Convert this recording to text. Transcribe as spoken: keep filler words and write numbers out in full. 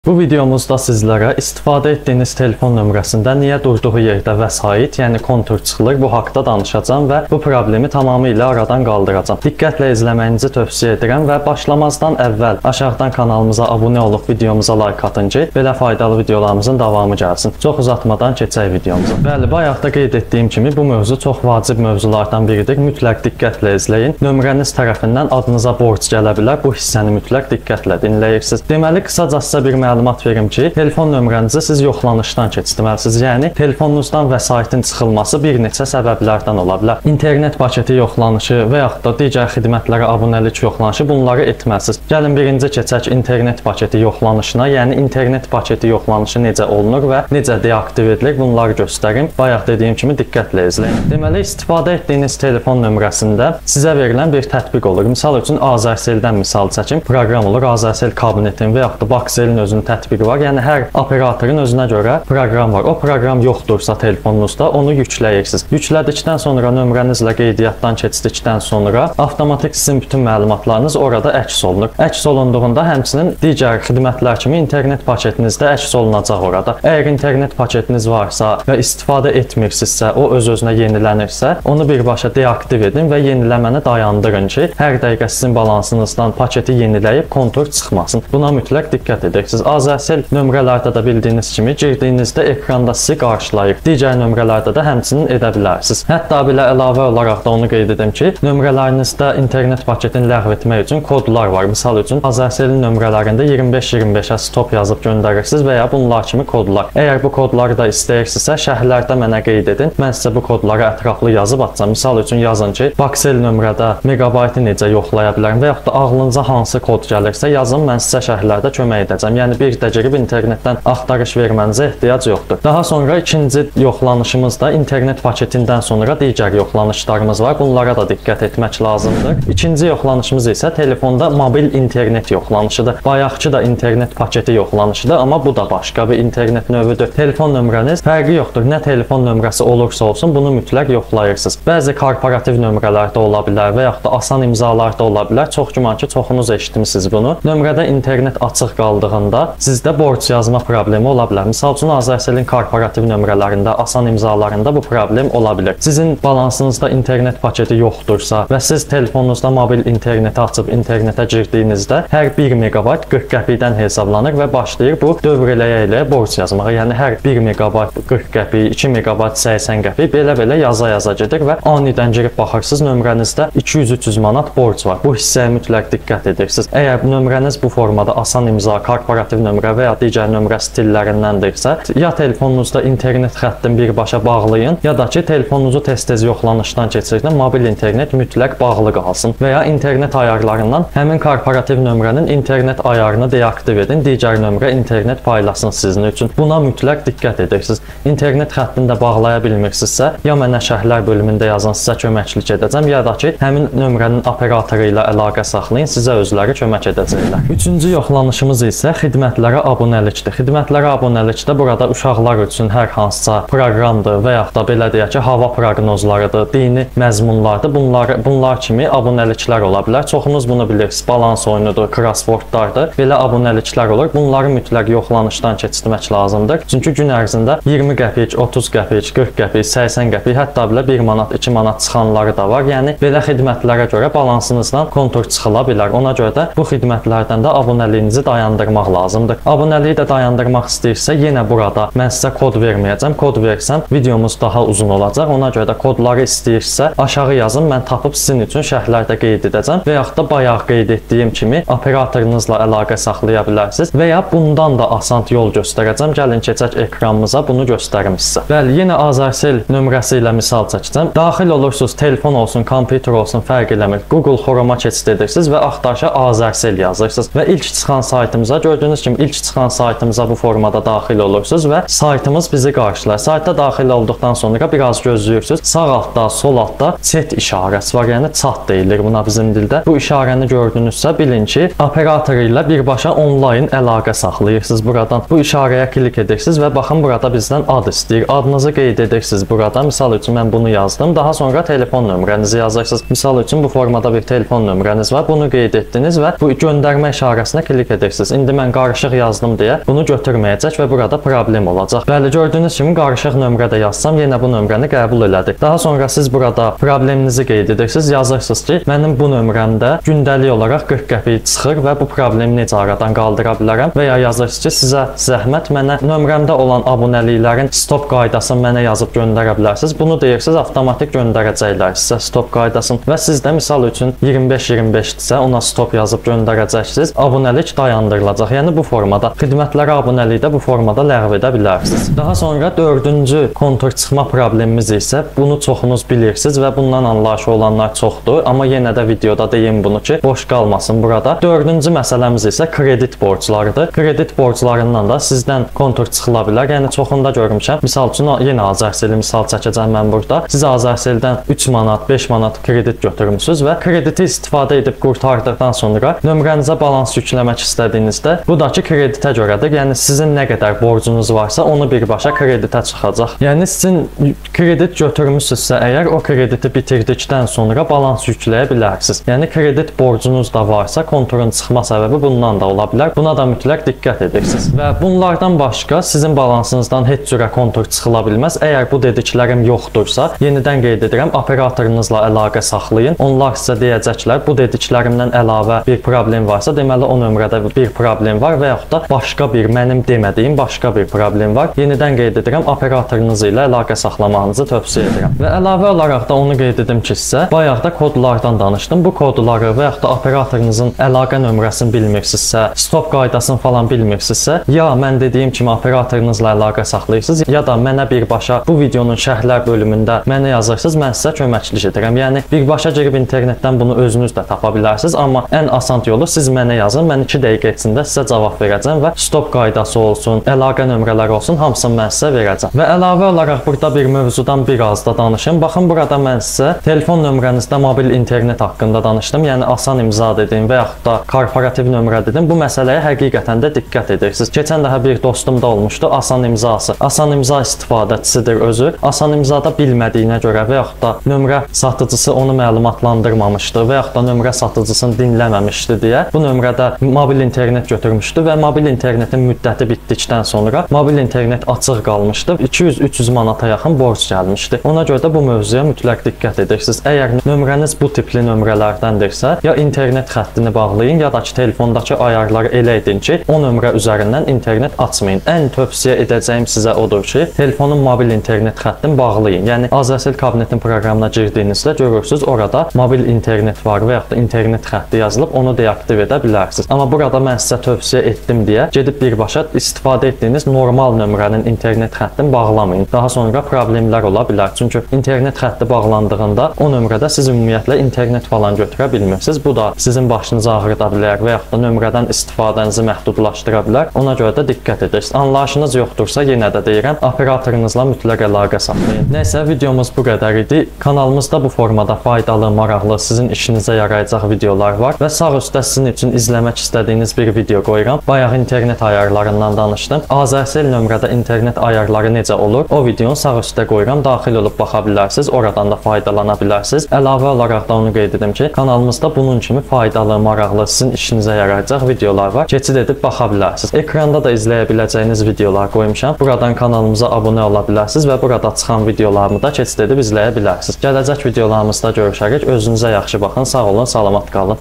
Bu videomuzda sizlərə istifadə etdiyiniz telefon nömrəsində niyə durduğu yerdə vəsait, yəni kontur çıxılır, bu haqda danışacağam və bu problemi tamamilə aradan qaldıracağam. Diqqətlə izləməyinizi tövsiyə edirəm və başlamazdan əvvəl aşağıdan kanalımıza abunə olub videomuza like atın ki, belə faydalı videolarımızın davamı gəlsin. Çox uzatmadan keçək videomuza. Bəli, bayaqda qeyd etdiyim kimi bu mövzu çox vacib mövzulardan biridir. Mütləq diqqətlə izləyin. Nömrəniz tərəfindən adınıza borc gələ bilər. Bu hissəni mütləq diqqətlə dinləyirsiniz. Deməli, qısacası bir məlumat verim ki, telefon nömrənizi siz yoxlanışdan keçirməlisiniz. Yəni, telefonunuzdan vəsaitin çıxılması bir neçə səbəblərdən ola bilər. İnternet paketi yoxlanışı və yaxud da digər xidmətlərə abunəlik yoxlanışı, bunları etməlisiniz. Gəlin birinci keçək internet paketi yoxlanışına. Yəni, internet paketi yoxlanışı necə olunur və necə deaktiv edilir, bunları göstərim. Bayaq dediyim kimi diqqətlə izləyin. Deməli, istifadə etdiyiniz telefon nömrəsində sizə verilən bir tətbiq olur. Misal üçün, Azərseldən misal çəkim, proqram olur. Azərsel kabinetin və yaxud da Bakselin özünün tətbiqi var. Yəni hər operatorun özünə görə proqram var. O proqram yoxdursa telefonunuzda onu yükləyirsiniz. Yüklədikdən sonra nömrənizlə qeydiyyatdan keçdikdən sonra avtomatik sizin bütün məlumatlarınız orada əks olunur. Əks olunduğunda həmçinin digər xidmətlər kimi internet paketinizdə əks olunacaq orada. Əgər internet paketiniz varsa və istifadə etmirsinizsə, o öz-özünə yenilənirsə, onu birbaşa deaktiv edin və yeniləməni dayandırın ki, hər dəqiqə sizin balansınızdan paketi yeniləyib kontur çıxmasın. Buna mütləq diqqət edirsiniz. Azərsel nömrələrdə də bildiyiniz kimi girdiyinizdə ekranda sizi qarşılayır. Digər nömrələrdə də həmçinin edə bilərsiniz. Hətta belə əlavə olaraq da onu qeyd edim ki, nömrələrinizdə internet paketini ləğv etmək üçün kodlar var. Misal üçün, Azərselin nömrələrində iyirmi beş iyirmi beşə stop yazıb göndərirsiniz və ya bunlar kimi kodlar. Əgər bu kodları da istəyirsinizsə, şərhlərdə mənə qeyd edin. Mən sizə bu kodları ətraflı yazıb atacağam. Misal üçün yazın ki, Baksel nömrədə megabaytı necə yoxlaya bilərəm və yaxud da ağlınıza hansı kod gəlirsə yazın, mən sizə şərhlərdə kömək edəcəm. Yəni bir də girib internetdən axtarış vermənizə ehtiyac yoxdur. Daha sonra ikinci yoxlanışımız da internet paketindən sonra digər yoxlanışlarımız var. Bunlara da diqqət etmək lazımdır. İkinci yoxlanışımız isə telefonda mobil internet yoxlanışıdır. Bayaqçı da internet paketi yoxlanışıdır, amma bu da başqa bir internet növüdür. Telefon nömrəniz fərqi yoxdur. Nə telefon nömrəsi olursa olsun, bunu mütləq yoxlayırsınız. Bəzi korporativ nömrələrdə ola bilər və yaxud da asan imzalarda ola bilər. Çox güman ki, çoxunuz eşitmisiniz bunu. Nömrədə internet açıq qaldığında sizdə borc yazma problemi ola bilər. Misal üçün, Azərselin korporativ nömrələrində, asan imzalarında bu problem ola bilər. Sizin balansınızda internet paketi yoxdursa və siz telefonunuzda mobil interneti açıb internetə girdiyinizdə hər bir megabayt qırx qəpikdən hesablanır və başlayır bu dövr eləyə-eləyə borc yazmağa. Yəni hər bir megabayt qırx qəpik, iki megabayt səksən qəpik belə-belə yaza-yaza gedir və anidən girib baxırsınız, nömrənizdə iki yüz üç yüz manat borc var. Bu hissəyə mütləq diqqət edirsiniz. Əgər nömrəniz bu formada asan imza, korporativ nömrə və ya digər nömrə stillərindəndirsə, ya telefonunuzda internet xəttin birbaşa bağlayın, ya da ki, telefonunuzu tez-tez yoxlanışdan keçirdin, mobil internet mütləq bağlı qalsın və ya internet ayarlarından həmin korporativ nömrənin internet ayarını deaktiv edin, digər nömrə internet paylasın sizin üçün. Buna mütləq diqqət edirsiniz. İnternet xəttini də bağlaya bilmirsinizsə, ya mənə şərhlər bölümündə yazın, sizə köməklik edəcəm, ya da ki, həmin nömrənin operatoru ilə əlaqə saxlayın, sizə özləri kömək edəcəklər. Üçüncü yoxlanışımız isə xidmətlərə abunəlikdir. Xidmətlərə abunəlikdə burada uşaqlar üçün hər hansısa proqramdır və yaxud da belə deyək ki, hava proqnozlarıdır, dini məzmunlardır. Bunlar, bunlar kimi abunəliklər ola bilər. Çoxunuz bunu bilirsiniz. Balans oyunudur, crosswordlardır. Belə abunəliklər olur. Bunları mütləq yoxlanışdan keçirmək lazımdır. Çünki gün ərzində iyirmi qəpik, otuz qəpik, qırx qəpik, səksən qəpik, hətta belə bir manat, iki manat çıxanları da var. Yəni belə xidmətlərə görə balansınızdan kontur çıxıla bilər. Ona görə də bu xidmətlərdən də abunəliyinizi dayandırmaq lazımdır. Abunəliyi də dayandırmaq istəyirsə, yenə burada mən sizə kod verməyəcəm. Kod versəm, videomuz daha uzun olacaq. Ona görə də kodları istəyirsə, aşağı yazın, mən tapıb sizin üçün şərhlərdə qeyd edəcəm. Və yaxud da bayaq qeyd etdiyim kimi operatorunuzla əlaqə saxlaya bilərsiniz. Və ya bundan da asan yol göstərəcəm. Gəlin keçək ekranımıza, bunu göstərim sizə. Bəli, yenə Azərsel nömrəsi ilə misal çəkəcəm. Daxil olursunuz, telefon olsun, kompüter olsun, fərq eləmir. Google Chrome-a keçid edirsiniz və axtarışa Azərsel yazırsınız. Və ilk çıxan saytımıza, gördüyünüz kimi ilk çıxan saytımıza bu formada daxil olursunuz və saytımız bizi qarşılar. Sayta daxil olduqdan sonra biraz gözləyirsiniz. Sağ altda, sol altda chat işarəsi var, yəni chat deyilir buna bizim dildə. Bu işarəni gördünüzsə, bilin ki, operatoru ilə birbaşa onlayn əlaqə saxlayırsınız buradan. Bu işarəyə klik edirsiniz və baxın, burada bizdən ad istəyir. Adınızı qeyd edirsiniz burada. Misal üçün mən bunu yazdım. Daha sonra telefon nömrənizi yazırsınız. Misal üçün bu formada bir telefon nömrəniz var. Bunu qeyd etdiniz və bu göndərmə işarəsinə klik edirsiniz. İndi mən qarşı qarışıq yazdım deyə bunu götürməyəcək və burada problem olacaq. Bəli, gördüyünüz kimi qarışıq nömrədə yazsam yenə bu nömrəni qəbul elədi. Daha sonra siz burada probleminizi qeyd edirsiniz, yazırsınız ki, mənim bu nömrəmdə gündəlik olaraq qırx qəpik çıxır və bu problemi necə aradan qaldıra bilərəm və ya yazırsınız ki, sizə zəhmət mənə nömrəmdə olan abunəliklərin stop qaydasını mənə yazıb göndərə bilərsiniz. Bunu deyirsiniz, avtomatik göndərəcəklər sizə stop qaydasını və siz də misal üçün iyirmi beş iyirmi beşdirsə ona stop yazıb göndərəcəksiniz. Abunəlik dayandırılacaq. Yəni bu formada xidmətlərə abunəlikdə bu formada ləğv edə bilərsiniz. Daha sonra dördüncü kontur çıxma problemimiz isə bunu çoxunuz bilirsiniz və bundan anlayışı olanlar çoxdur. Amma yenə də videoda deyim bunu ki, boş qalmasın burada. Dördüncü məsələmiz isə kredit borclarıdır. Kredit borclarından da sizdən kontur çıxıla bilər. Yəni çoxunda görmüşəm. Misal üçün yenə Azərselli misal çəkəcəm mən burada. Siz Azərseldən üç manat, beş manat kredit götürmüsünüz və krediti istifadə edib qurtardıqdan sonra nömrənizə balans yükləmək istədiyinizdə bu da ki kreditə görədir. Yəni sizin nə qədər borcunuz varsa onu birbaşa kreditə çıxacaq. Yəni sizin kredit götürmüsünüzsə əgər o krediti bitirdikdən sonra balans yükləyə bilərsiniz. Yəni kredit borcunuz da varsa konturun çıxma səbəbi bundan da ola bilər. Buna da mütləq diqqət edirsiniz. Və bunlardan başqa sizin balansınızdan heç cürə kontur çıxıla bilməz. Əgər bu dediklərim yoxdursa, yenidən qeyd edirəm, operatorunuzla əlaqə saxlayın. Onlar sizə deyəcəklər, bu dediklərimdən əlavə bir problem varsa, deməli o nömrədə bir problem var və yaxud da başqa bir mənim demədiyim başqa bir problem var. Yenidən qeyd edirəm, operatorunuz ilə əlaqə saxlamağınızı tövsiyə edirəm. Və əlavə olaraq da onu qeyd edim ki, sizə bayaq da kodlardan danışdım. Bu kodları və yaxud da operatorunuzun əlaqə nömrəsini bilmirsinizsə, stop qaydasını falan bilmirsinizsə, ya mən dediyim kimi operatorunuzla əlaqə saxlayırsınız, ya da mənə birbaşa bu videonun şərhlər bölümündə mənə yazırsınız, mən sizə köməklik edirəm. Yəni birbaşa girib internetdən bunu özünüz də tapa bilərsiniz, amma ən asan yolu siz mənə yazın, mən iki dəqiqə içində sizə cavab verəcəm və stop qaydası olsun, əlaqə nömrələri olsun, hamısını mən sizə verəcəm. Və əlavə olaraq burada bir mövzudan biraz da danışım. Baxın, burada mən sizə telefon nömrənizdə mobil internet haqqında danışdım. Yəni asan imza dedim və yaxud da korporativ nömrə dedim. Bu məsələyə həqiqətən də diqqət edirsiniz. Keçən dəfə bir dostum da olmuşdu, asan imzası. Asan imza istifadəçisidir özü. Asan imzada bilmədiyinə görə və yaxud da nömrə satıcısı onu məlumatlandırmamışdı və yaxud da nömrə satıcısını dinləməmişdi deyə bu nömrədə mobil internet götürmüşdü və mobil internetin müddəti bitdikdən sonra mobil internet açıq qalmışdı. iki yüz üç yüz manata yaxın borc gəlmişdi. Ona görə də bu mövzuya mütləq diqqət edirsiniz. Əgər nömrəniz bu tipli nömrələrdəndirsə, ya internet xəttini bağlayın, ya da ki telefondakı ayarları elə edin ki, o nömrə üzərindən internet açmayın. Ən tövsiyə edəcəyim sizə odur ki, telefonun mobil internet xəttini bağlayın. Yəni Azərsel kabinetin proqramına girdiyinizdə görürsünüz, orada mobil internet var və yaxud da internet xətti yazılıb, onu deaktiv edə bilərsiniz. Amma burada mən sizə tövsiyə etdim deyə gedib birbaşa istifadə etdiyiniz normal nömrənin internet xəttini bağlamayın. Daha sonra problemlər ola bilər. Çünki internet xətti bağlandığında o nömrədə siz ümumiyyətlə internet falan götürə bilmirsiniz. Bu da sizin başınızı ağrıda bilər və yaxud da nömrədən istifadənizi məhdudlaşdıra bilər. Ona görə də diqqət edirsiniz. Anlayışınız yoxdursa, yenə də deyirəm, operatorunuzla mütləq əlaqə saxlayın. Nəysə, videomuz bu qədər idi. Kanalımızda bu formada faydalı, maraqlı, sizin işinizə yarayacaq videolar var və sağ üstdə sizin üçün izləmək istədiyiniz bir video qoyuram. Bayaq internet ayarlarından danışdım. Azərsel nömrədə internet ayarları necə olur? O videonu sağ üstdə qoyuram. Daxil olub baxa bilərsiniz. Oradan da faydalana bilərsiniz. Əlavə olaraq da onu qeyd edim ki, kanalımızda bunun kimi faydalı, maraqlı, sizin işinizə yarayacaq videolar var. Keçid edib baxa bilərsiniz. Ekranda da izləyə biləcəyiniz videolar qoymuşam. Buradan kanalımıza abunə ola bilərsiniz və burada çıxan videolarımı da keçid edib izləyə bilərsiniz. Gələcək videolarımızda görüşərik. Özünüzə yaxşı baxın. Sağ olun, salamat qalın.